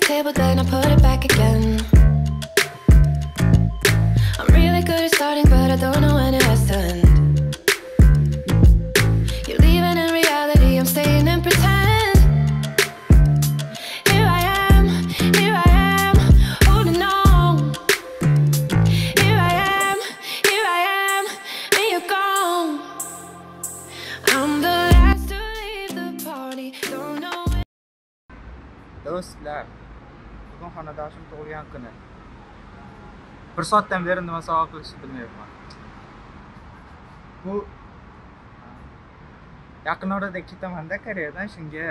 table, then I put it back again. I'm really good at starting, but I don't know when it has to end. You're leaving in reality, I'm staying in pretend. Here I am, holding on. Here I am, and you're gone. I'm the last to leave the party, don't know when. Do'stlar, bugun xonadonishim tug'ilgan kuni. 1 soatdan beri nima sovg'a qilishni bilmayapman. Bu yaqin orada ketaman-da Koreyadan, shunga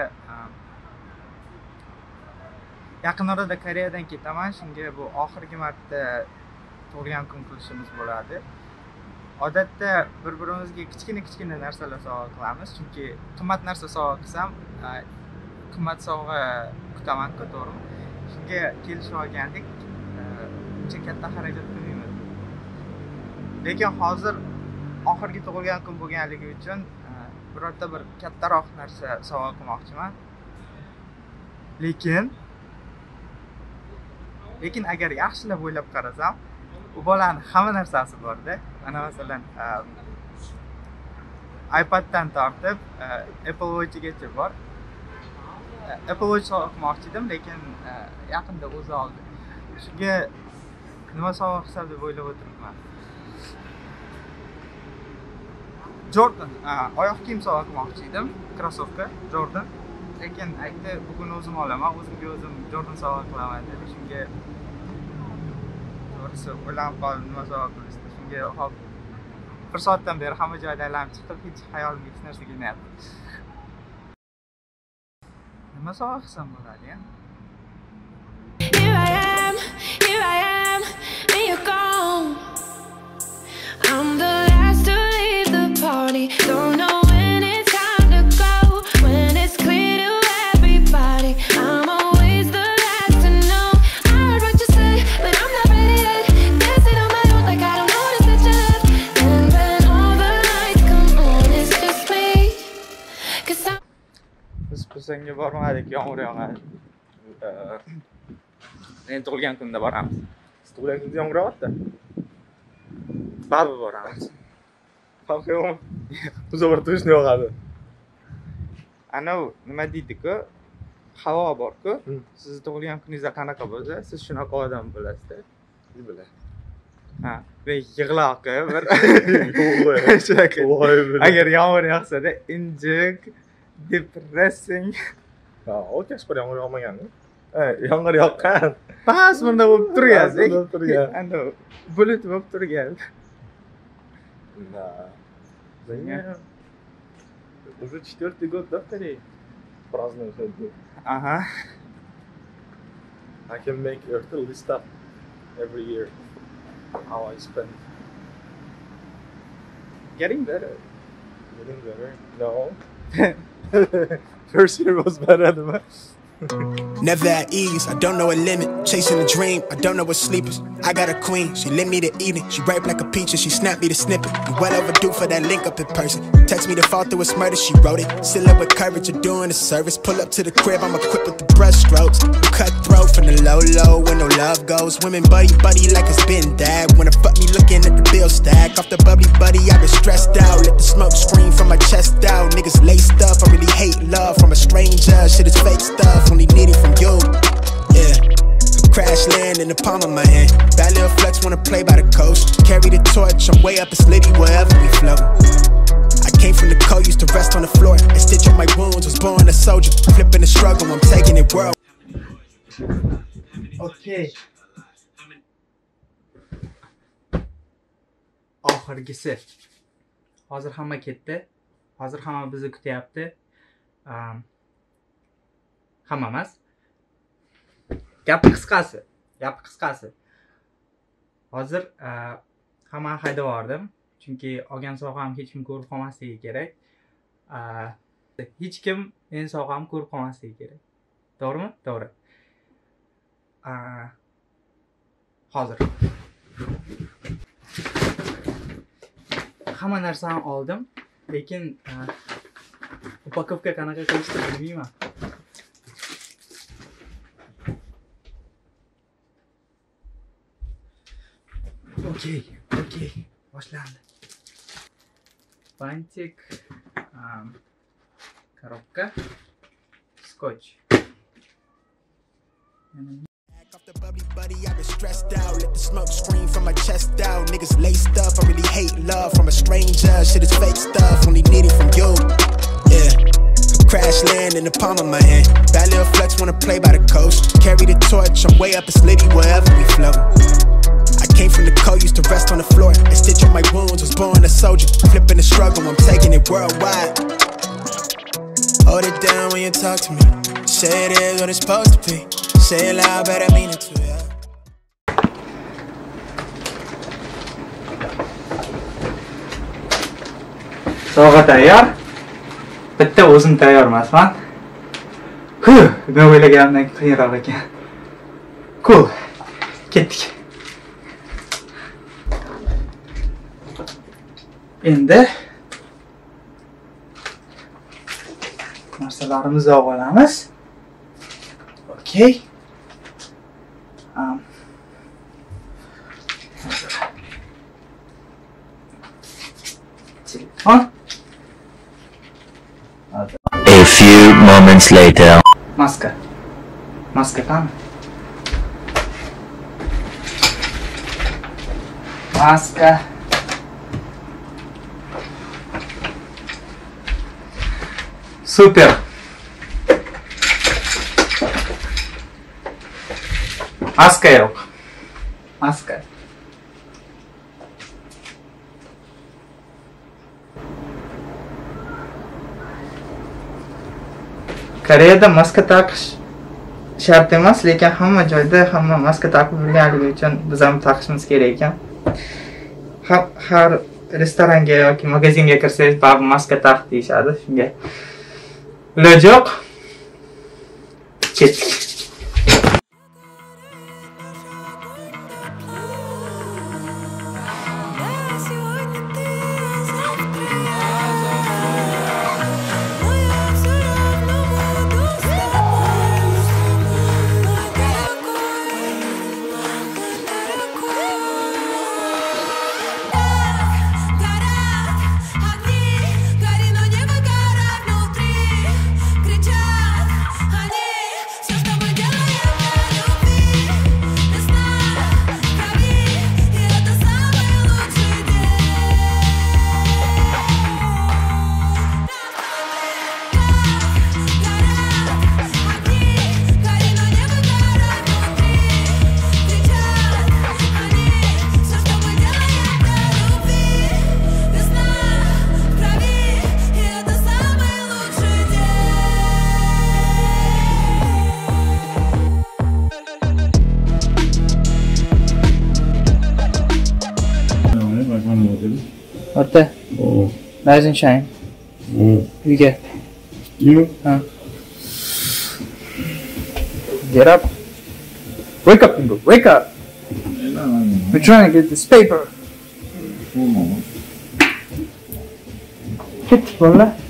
yaqin orada Koreyadan ketaman, shunga bu oxirgi marta tug'ilgan kun qilishimiz bo'ladi. Odatda bir-birimizga kichkina narsalar sovg'a qilamiz, chunki qimmat narsa sovg'a qilsam, qimmat sovg'a kutaman-ku, to'g'rimi? Shunga kelishib olgandik. Uncha katta xarajat qilmaymiz. Lekin hozir oxirgi tug'ilgan kun bo'lganligi uchun birorta bir kattaroq narsa sovg'a qilmoqchiman. Lekin agar yaxshilab o'ylab qarasam, u bolaning hamma narsasi bor-da. Mana masalan, iPaddan tortib Apple Watchgacha bor. Apple Watch sovg'a qilmoqchi edim, lekin yaqinda o'zi oldi. Shunga nima sovg'a qilsam deb o'ylab o'tiribman. Jordan, oyoq kiyim sovg'a qilmoqchi edim, krossovka Jordan. Lekin aytdi, bugun o'zim olaman, o'zimga o'zim Jordan sovg'a qilaman dedi. Shunga to'g'risi o'ylanib qoldim nima sovg'a qilishni. Shunga hop 1 soatdan beri hamma joyda aylanib chiqib, hech hayolimga hech narsa kelmayapti. Nima sovg'a qilsam bo'ladi-ya? Here I am, and you're gone. I'm the last to leave the party, don't know when it's time to go. When it's clear to everybody, I'm always the last to know. I heard what you said, but I'm not ready yet. Dancing on my own like I don't notice that you left. And when all the lights come on, it's just me. 'Cause I'm Biz Pusanga bormadik, yomg'ir yog'adi. Men tug'ilgan kunda boramiz. Siz tug'ilgan kunda yomg'ir yog'adi? Baribir boramiz. Farqi yo'qmi? Uzavr turishni yog'adi. Ana nima deydi-ku? Havo bor-ku. Siz tug'ilgan kuningizda qanaqa bo'lsa, siz shunaqa odam bo'lasiz-da. Bilay. Ha, va yig'loq bir Yo'q. agar yomg'ir yog'sa-da, injiq, depressing. Ha, o'tkash bir yomg'ir yog'magandi. Yomg'ir yoqqan. Pas bunda bo'lib turgan. Bo'lib turgan. Ana bulut bo'lib turgan. Да. Уже 4-й год, да, в Корее? Празднуем сегодня. Aha. I can make a list up every year how I spend. Getting better. Getting better? No. First year was better than that. Never at ease, I don't know a limit. Chasing a dream, I don't know what sleep is. I got a queen, she lit me to eat it. She ripe like a peach and she snapped me to snippet. You well overdue for that link up in person. Text me to fall through its murder, she wrote it. Still up with courage, you're doing a service. Pull up to the crib, I'm equipped with the brush strokes. Cutthroat from the low where no love goes. Women buddy like it's been that. Wanna fuck me looking at the bill stack. Off the bubbly buddy, I've been stressed out. Let the smoke scream from my chest out. Niggas laced up, I really hate love from a stranger. Shit is fake stuff, only need it from you. Yeah, crash land in the palm of my hand. Bad little flex wanna play by the coast. Carry the torch, I'm way up, it's litty wherever we float. I came from the cold, used to rest on the floor and stitch up my wounds. Was born a soldier, flipping the struggle, I'm taking it world. Okay. Oxirgisi. Hozir hamma ketdi. Hozir hamma bizni kutyapti. Hamma emas. Gapi qisqasi. Hozir hamma haydab yubordim. Chunki olgan sovg'am hech kim ko'rib qolmasligi kerak. Hech kim men sovg'am ko'rib qolmasligi kerak. To'g'rimi? To'g'ri. Hozir hamma narsani oldim, lekin upakovka qanaqa qilishni bilmayman. Okey. Boshlandi. Bantik, коробка, skotch. Off the bubbly buddy, I've been stressed out. Let the smoke scream from my chest out. Niggas laced up, I really hate love from a stranger. Shit is fake stuff, only need it from you. Yeah, crash land in the palm of my hand. Bad little flex, wanna play by the coast. Carry the torch, I'm way up a slitty wherever we float. I came from the cold, used to rest on the floor and stitch up my wounds, was born a soldier. Flipping the struggle, I'm taking it worldwide. Hold it down when you talk to me. Say it is what it's supposed to be. Say it loud, but I mean it too, yeah. Sovg'a tayyor. Bitta o'zim tayyor emasman. Men o'ylaganimdan qiyinroq ekan. Cool. Ketdik. Endi narsalarimizni olamiz. Okay. Telefon. A few moments later. Maska qani? Maska. Super. Maska yo'q. Maska. Koreyada maska taqish shart emas, lekin hamma joyda hamma maska taqib yurganligi uchun biz ham taqishimiz kerak ekan. Har restoranga yoki magazinga kirsangiz baribir maska taq deyishadi. Shunga iloji yo'q. Ketdik. What the? Oh. Rise and shine. You get. You? Get up. Wake up, Ingo. Wake up. We're trying to get this paper. Get, Bola.